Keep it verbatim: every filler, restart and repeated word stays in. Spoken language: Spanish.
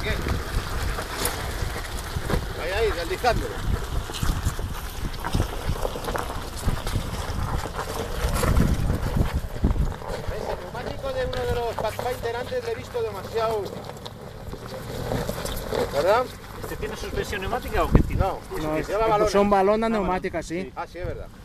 qué? Ahí, ahí, deslizando. ¿Ves? El neumático de uno de los Pathfinder antes le he visto demasiado... ¿Verdad? ¿Este tiene suspensión neumática o qué tiene? No, No, se llama balón. son balonas neumáticas, sí. Ah, sí, es verdad.